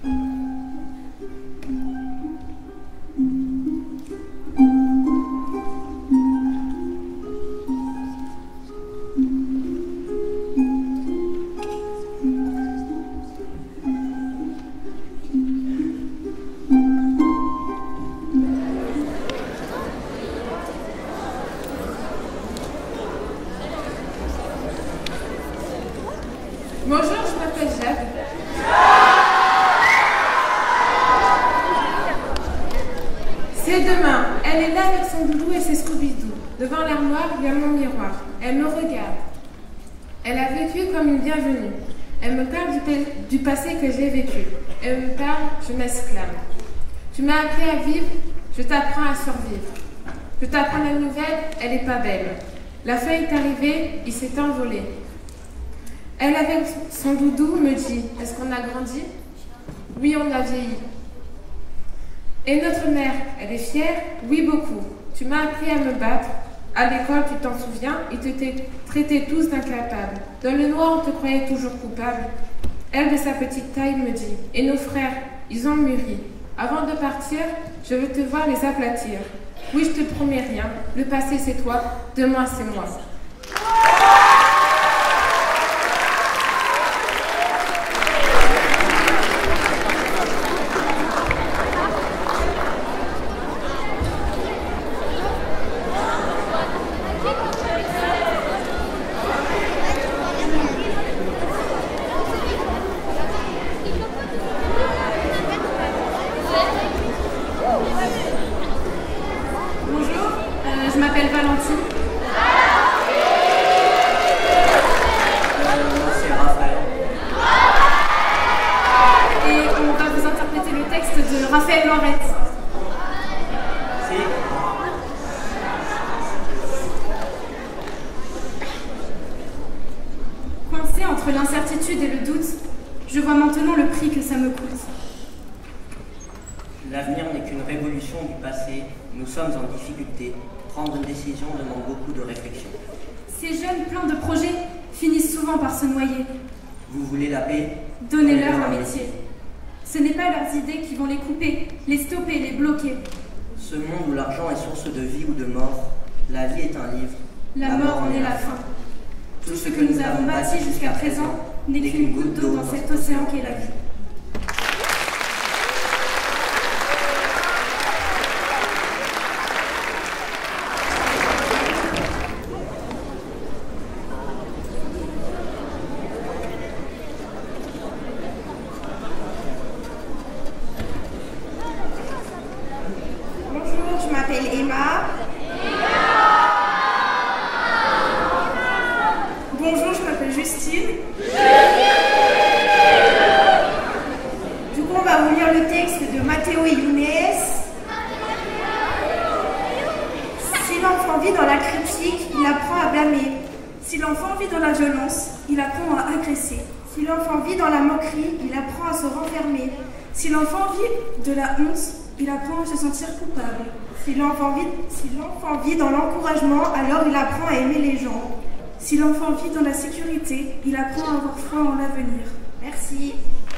Bonjour, je m'appelle Jade. C'est demain. Elle est là avec son doudou et ses Scooby-Doo. Devant l'armoire, il y a mon miroir. Elle me regarde. Elle a vécu comme une bienvenue. Elle me parle du passé que j'ai vécu. Elle me parle, je m'exclame. Tu m'as appris à vivre, je t'apprends à survivre. Je t'apprends la nouvelle, elle est pas belle. La feuille est arrivée, il s'est envolé. Elle, avec son doudou, me dit, est-ce qu'on a grandi? Oui, on a vieilli. Et notre mère, elle est fière? Oui, beaucoup. Tu m'as appris à me battre. À l'école, tu t'en souviens, ils te traitaient tous d'incapables. Dans le noir, on te croyait toujours coupable. Elle, de sa petite taille, me dit, et nos frères, ils ont mûri. Avant de partir, je veux te voir les aplatir. Oui, je te promets rien. Le passé, c'est toi. Demain, c'est moi. Je m'appelle Valentine. C'est Raphaël. Et on va vous interpréter le texte de Raphaël Laurette. Si. Coincé entre l'incertitude et le doute, je vois maintenant le prix que ça me coûte. L'avenir n'est qu'une révolution du passé. Nous sommes en difficulté. Prendre une décision demande beaucoup de réflexion. Ces jeunes pleins de projets finissent souvent par se noyer. Vous voulez la paix? Donnez-leur un métier. Ce n'est pas leurs idées qui vont les couper, les stopper, les bloquer. Ce monde où l'argent est source de vie ou de mort, la vie est un livre. La mort en est la fin. Tout ce que nous avons bâti jusqu'à présent n'est qu'une goutte d'eau dans cet océan qu'est la vie. Bonjour, je m'appelle Emma. Bonjour, je m'appelle Justine. Du coup, on va vous lire le texte de Matteo et Younes. Si l'enfant vit dans la critique, il apprend à blâmer. Si l'enfant vit dans la violence, il apprend à agresser. Si l'enfant vit dans la moquerie, il apprend à se renfermer. Si l'enfant vit de la honte, il apprend à se sentir coupable. Si l'enfant vit dans l'encouragement, alors il apprend à aimer les gens. Si l'enfant vit dans la sécurité, il apprend à avoir foi en l'avenir. Merci.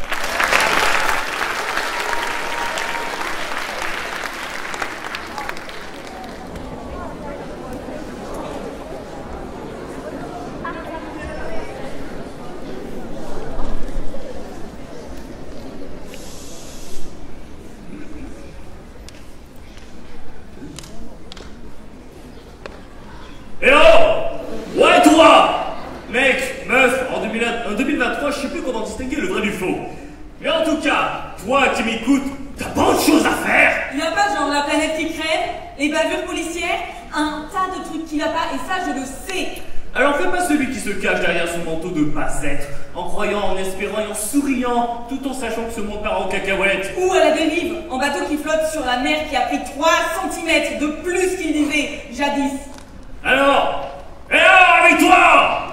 Eh oh! Ouais toi! Mec, meuf, en 2023, je sais plus comment distinguer le vrai du faux. Mais en tout cas, toi qui m'écoutes, t'as pas autre chose à faire? Il y a pas genre la planète qui crève, les bavures policières, un tas de trucs qui va pas, et ça je le sais. Alors fais pas celui qui se cache derrière son manteau de pas-être, en croyant, en espérant et en souriant, tout en sachant que ce monde part en cacahuète. Ou à la dérive, en bateau qui flotte sur la mer qui a pris 3 cm de plus qu'il disait jadis. Alors, avec toi!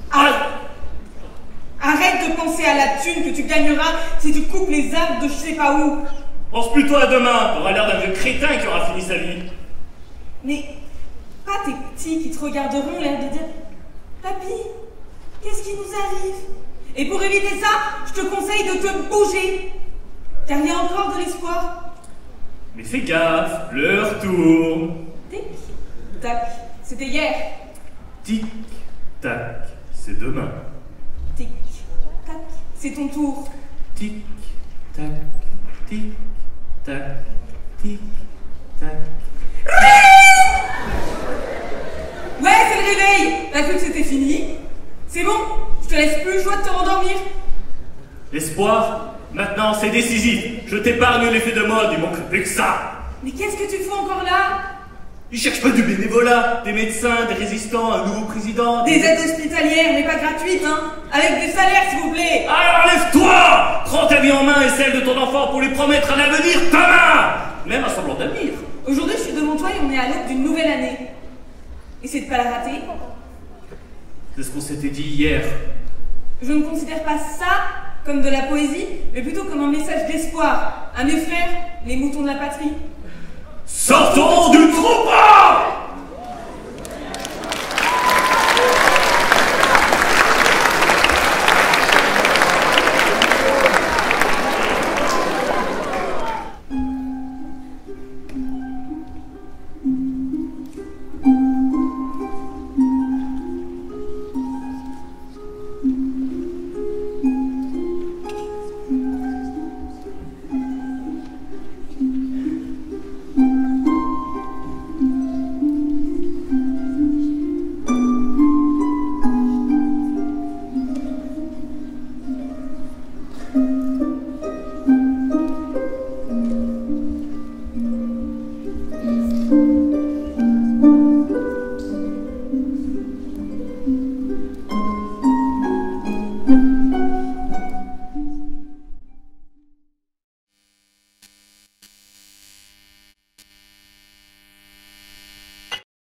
Arrête de penser à la thune que tu gagneras si tu coupes les arbres de je sais pas où. Pense plutôt à demain, t'auras l'air d'un vieux crétin qui aura fini sa vie. Mais pas tes petits qui te regarderont l'air de dire « Papy, qu'est-ce qui nous arrive ?» Et pour éviter ça, je te conseille de te bouger. car il y a encore de l'espoir. Mais fais gaffe, l'heure tourne. Tic, tac, c'était hier. Tic, tac, c'est demain. Tic, tac, c'est ton tour. Tic, tac, tic, tac, tic, tac. Ouais, c'est le réveil. T'as cru que c'était fini? C'est bon, je te laisse plus le choix de te rendormir. L'espoir, maintenant c'est décisif. Je t'épargne l'effet de mode, il manque plus que ça. Mais qu'est-ce que tu fais encore là? Ils cherchent pas du bénévolat, des médecins, des résistants, un nouveau président. Des aides hospitalières, mais pas gratuites, hein. Avec des salaires, s'il vous plaît. Alors lève-toi! Prends ta vie en main et celle de ton enfant pour lui promettre un avenir commun! Même un semblant d'avenir. Aujourd'hui, je suis devant toi et on est à l'aube d'une nouvelle année. Essaie de pas la rater. C'est ce qu'on s'était dit hier. Je ne considère pas ça comme de la poésie, mais plutôt comme un message d'espoir à mes frères, les moutons de la patrie. Sortons du troupeau!